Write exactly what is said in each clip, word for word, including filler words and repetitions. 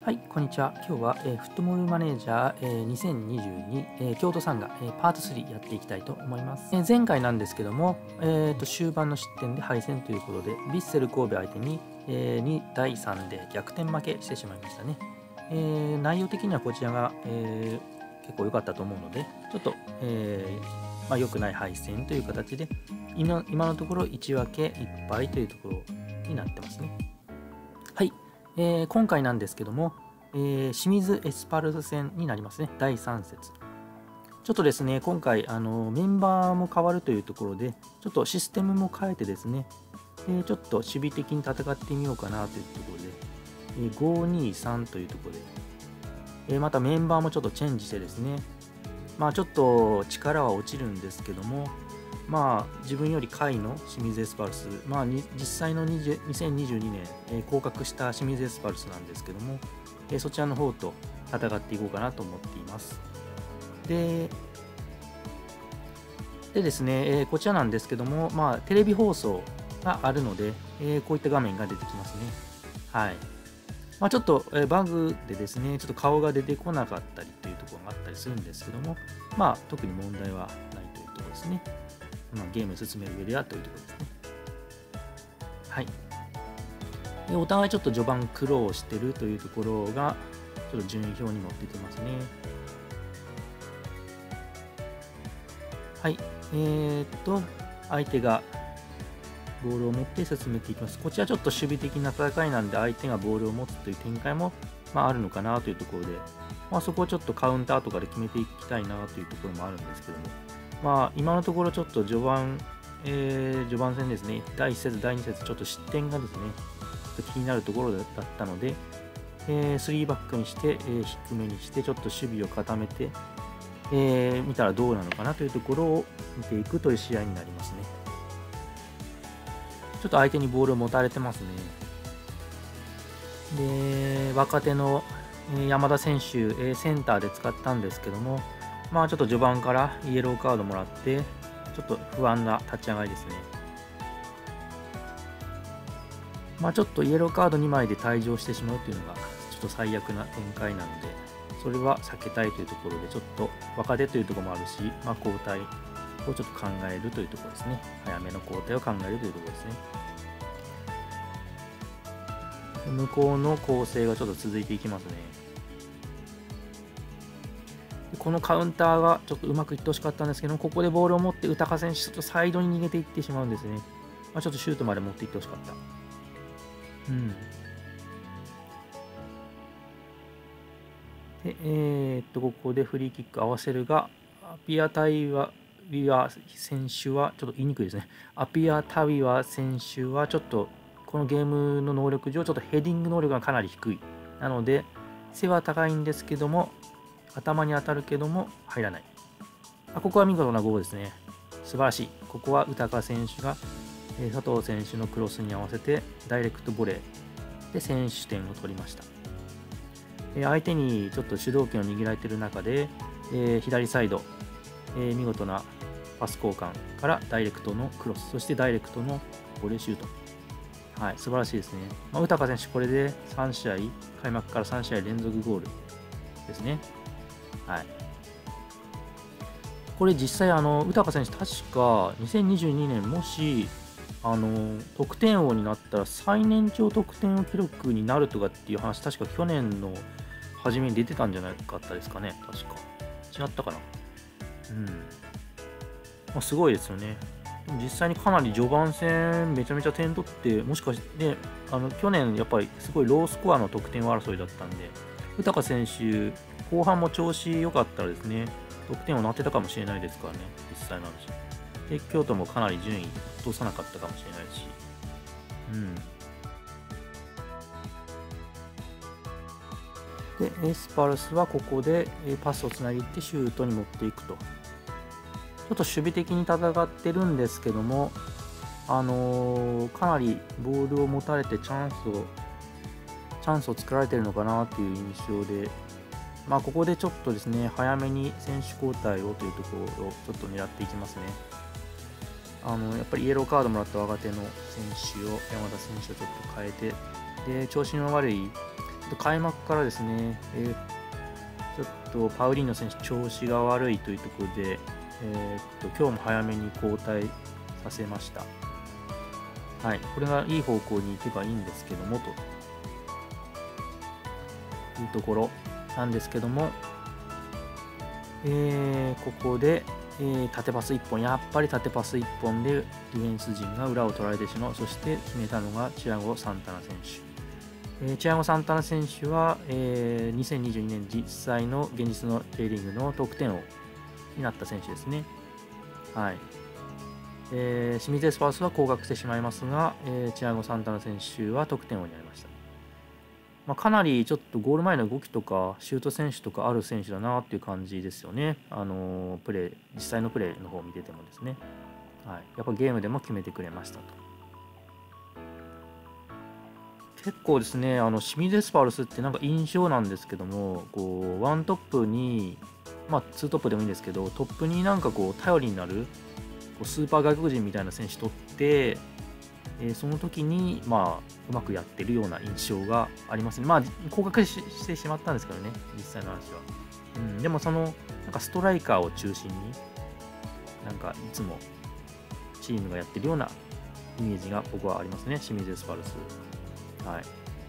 はい、こんにちは。今日は、えーフットボールマネージャー、えーにせんにじゅうに、えー京都サンガ、えーパートスリーやっていきたいと思います。えー前回なんですけども、えーと終盤の失点で敗戦ということで、ヴィッセル神戸相手に、えーにだいさんで逆転負けしてしまいましたね。えー内容的にはこちらが、えー結構良かったと思うので、ちょっと、えーまあ、良くない敗戦という形で、今今のところいち分けいっ敗というところになってますね。はい、えー今回なんですけども、えー清水エスパルス戦になりますね。だいさん節。ちょっとですね、今回あのメンバーも変わるというところで、ちょっとシステムも変えてですね、えーちょっと守備的に戦ってみようかなというところで、えーごーにーさんというところで、えーまたメンバーもちょっとチェンジしてですね、まあちょっと力は落ちるんですけども、まあ自分より下位の清水エスパルス、まあに実際のにせんにじゅうにねん、えー降格した清水エスパルスなんですけども、えーそちらの方と戦っていこうかなと思っています。で、でですね、えーこちらなんですけども、まあテレビ放送があるので、えーこういった画面が出てきますね。はい。まあ、ちょっと、えーバグでですね、ちょっと顔が出てこなかったりというところがあったりするんですけども、まあ特に問題はないというところですね。まあ、ゲームを進める上ではというところですね。はい。でお互いちょっと序盤苦労してるというところが、ちょっと順位表にも出てますね。はい。えー、っと、相手がボールを持って進めていきます。こちらちょっと守備的な戦いなんで、相手がボールを持つという展開も、まあ、あるのかなというところで、まあ、そこをちょっとカウンターとかで決めていきたいなというところもあるんですけども、まあ、今のところちょっと序盤、えー、序盤戦ですね、だいいち節、だいに節、ちょっと失点がですね、ちょっと気になるところだったので、えー、スリーバックにして、えー低めにして、ちょっと守備を固めて、えー見たらどうなのかなというところを見ていくという試合になりますね。ちょっと相手にボールを持たれてますね。で、若手のえー山田選手、えーセンターで使ったんですけども、まあちょっと序盤からイエローカードもらって、ちょっと不安な立ち上がりですね。まあちょっとイエローカードにまいで退場してしまうというのが、ちょっと最悪な展開なので、それは避けたいというところで、ちょっと若手というところもあるし、まあ交代をちょっと考えるというところですね。早めの交代を考えるというところですね。向こうの構成がちょっと続いていきますね。このカウンターがちょっとうまくいってほしかったんですけども、ここでボールを持って、宇高選手、ちょっとサイドに逃げていってしまうんですね。まあ、ちょっとシュートまで持っていってほしかった。うん。で、えー、っと、ここでフリーキック合わせるが、アピアタイワウィア選手は、ちょっと言いにくいですね。アピアタウィワ選手は、ちょっと、このゲームの能力上、ちょっとヘディング能力がかなり低い。なので、背は高いんですけども、頭に当たるけども入らない。あ、ここは見事なゴールですね。素晴らしい。ここは宇高選手が、えー佐藤選手のクロスに合わせてダイレクトボレーで先取点を取りました。えー相手にちょっと主導権を握られている中で、えー左サイド、えー見事なパス交換からダイレクトのクロス、そしてダイレクトのボレーシュート。はい、素晴らしいですね。まあ、宇高選手、これでさん試合、開幕からさん試合連続ゴールですね。はい。これ実際、あの、宇高選手、確かにせんにじゅうにねん、もし、あの、得点王になったら最年長得点王記録になるとかっていう話、確か去年の初めに出てたんじゃなかったですかね。確か。違ったかな。うん。まあ、すごいですよね。でも実際にかなり序盤戦、めちゃめちゃ点取って、もしかして、ね、あの去年、やっぱりすごいロースコアの得点王争いだったんで、宇高選手、後半も調子良かったらですね、得点をなってたかもしれないですからね、実際の話。で、京都もかなり順位落とさなかったかもしれないし。うん。で、エスパルスはここでパスをつなげてシュートに持っていくと。ちょっと守備的に戦ってるんですけども、あのーかなりボールを持たれてチャンスを、チャンスを作られてるのかなっていう印象で、まあ、ここでちょっとですね、早めに選手交代をというところをちょっと狙っていきますね。あのやっぱりイエローカードもらった若手の選手を、山田選手をちょっと変えて、で調子の悪いっと開幕からですね、えー、ちょっとパウリーノ選手調子が悪いというところで、えー、っと今日も早めに交代させました。はい、これがいい方向に行けばいいんですけどもというところなんですけども、えー、ここで、えー、縦パスいっぽん、やっぱり縦パスいっぽんでディフェンス陣が裏を取られてしまう。そして決めたのがチアゴ・サンタナ選手。えー、チアゴ・サンタナ選手は、えー、にせんにじゅうにねん実際の現実の J リーグの得点王になった選手ですね。はい。えー、清水エスパルスは降格してしまいますが、えー、チアゴ・サンタナ選手は得点王になりました。まあ、かなりちょっとゴール前の動きとかシュート選手とかある選手だなっていう感じですよね。あのー、プレー実際のプレーの方を見ててもですね、はい、やっぱゲームでも決めてくれましたと。結構ですね、あの清水エスパルスってなんか印象なんですけども、こうワントップに、まあツートップでもいいんですけど、トップになんかこう頼りになるこうスーパー外国人みたいな選手取って、えー、その時にまあうまくやってるような印象がありますね。まあ降格ししてしまったんですけどね、実際の話は。うん、でもそのなんかストライカーを中心になんかいつもチームがやってるようなイメージが僕はありますね、清水エスパルス。はい。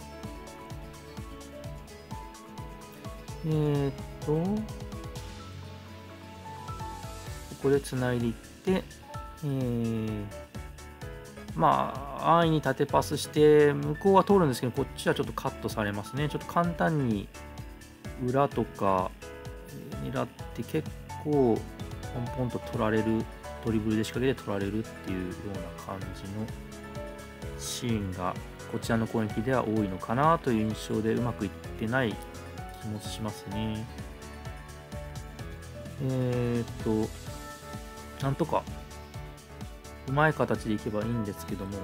えー、っと、ここでつないでいって、えー、まあ、安易に縦パスして、向こうは通るんですけど、こっちはちょっとカットされますね。ちょっと簡単に裏とか狙って結構、ポンポンと取られる、ドリブルで仕掛けて取られるっていうような感じのシーンが、こちらの攻撃では多いのかなという印象で、うまくいってない気もしますね。えー、っと、なんとかうまい形でいけばいいんですけども、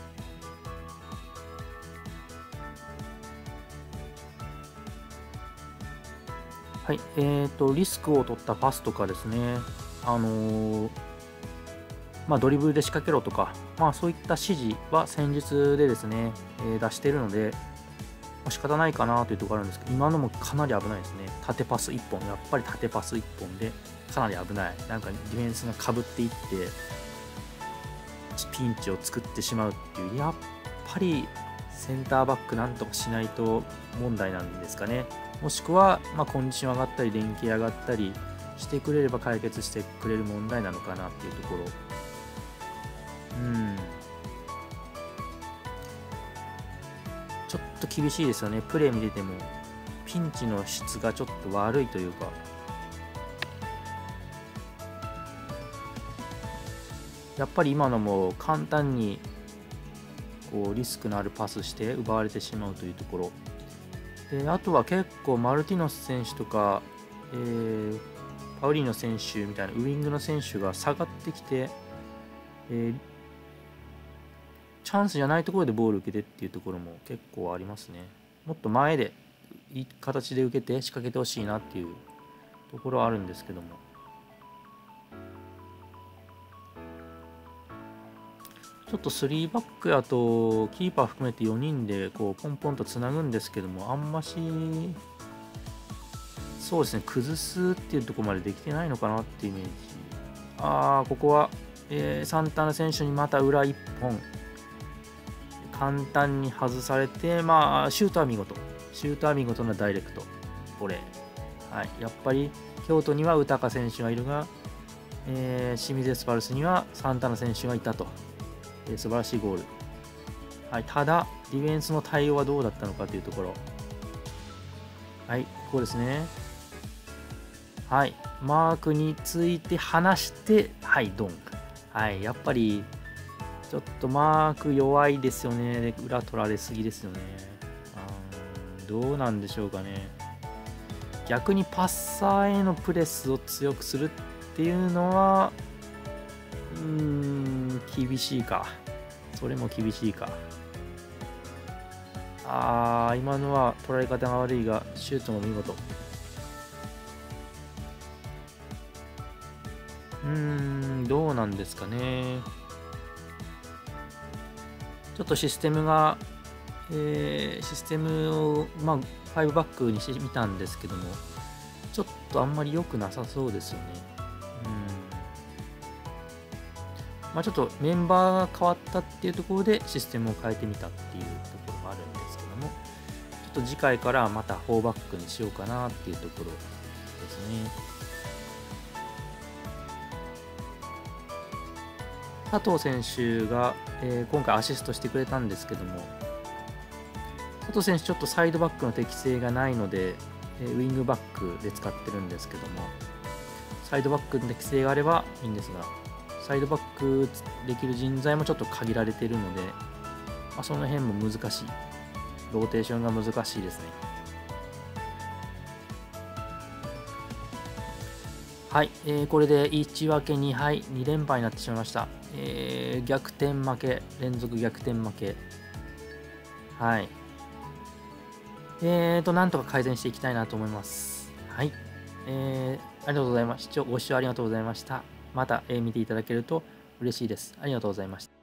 はい、えー、とリスクを取ったパスとかですね、あのー、まあ、ドリブルで仕掛けろとか、まあ、そういった指示は戦術でですね、えー、出しているので、まあ、仕方ないかなというところあるんですけど、今のもかなり危ないですね。縦パスいっぽん、やっぱり縦パスいっぽんでかなり危ない。なんかディフェンスがかぶっていって、ピンチを作ってしまうっていう、やっぱりセンターバックなんとかしないと問題なんですかね。もしくは、まあ、コンディション上がったり連携上がったりしてくれれば解決してくれる問題なのかなっていうところ。うんちょっと厳しいですよね。プレー見ててもピンチの質がちょっと悪いというか、やっぱり今のも簡単にこうリスクのあるパスして奪われてしまうというところで、あとは結構マルティノス選手とか、えー、パウリーノ選手みたいなウイングの選手が下がってきて、えー、チャンスじゃないところでボール受けてっていうところも結構ありますね。もっと前でいい形で受けて仕掛けてほしいなっていうところはあるんですけども、ちょっとスリーバックやとキーパー含めてよにんでこうポンポンとつなぐんですけども、あんましそうですね、崩すっていうところまでできてないのかなっていうイメージ。ああ、ここは、えー、サンタナ選手にまた裏いっぽん簡単に外されて、まあシュートは見事、シュートは見事なダイレクトボレー。はい、やっぱり京都には宇高選手がいるが、えー、清水エスパルスにはサンタナ選手がいたと、えー、素晴らしいゴール。はい、ただディフェンスの対応はどうだったのかというところ。はい、ここですね。はい、マークについて離して、はい、ドン。はい、やっぱりちょっとマーク弱いですよね。裏取られすぎですよね。どうなんでしょうかね。逆にパッサーへのプレスを強くするっていうのは、うーん、厳しいか。それも厳しいか。あー、今のは捉え方が悪いが、シュートも見事。うーん、どうなんですかね。ちょっとシステムがえーシステムを、まあ、ファイブバックにしてみたんですけども、ちょっとあんまり良くなさそうですよね。うん。まあ、ちょっとメンバーが変わったっていうところでシステムを変えてみたっていうところもあるんですけども、ちょっと次回からまたフォーバックにしようかなっていうところですね。佐藤選手が、えー今回アシストしてくれたんですけども、佐藤選手ちょっとサイドバックの適性がないので、えーウィングバックで使ってるんですけども、サイドバックの適性があればいいんですが、サイドバックできる人材もちょっと限られているので、まあ、その辺も難しい。ローテーションが難しいですね。はい、えーこれでいち分けにはい、に連敗になってしまいました。えー逆転負け、連続逆転負け。はい。えーと、なんとか改善していきたいなと思います。はい。えーありがとうございました。ご視聴ありがとうございました。また、えー見ていただけると嬉しいです。ありがとうございました。